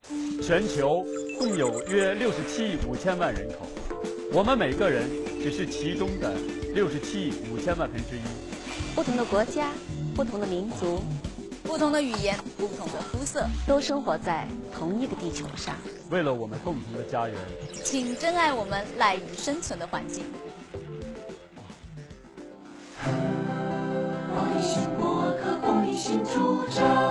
全球共有约67亿5千万人口，我们每个人只是其中的67亿5千万分之一。 不同的国家，不同的民族， 不同的语言，不同的肤色， 都生活在同一个地球上。 为了我们共同的家园， 请珍爱我们赖以生存的环境。 公益性播客，公益性主张。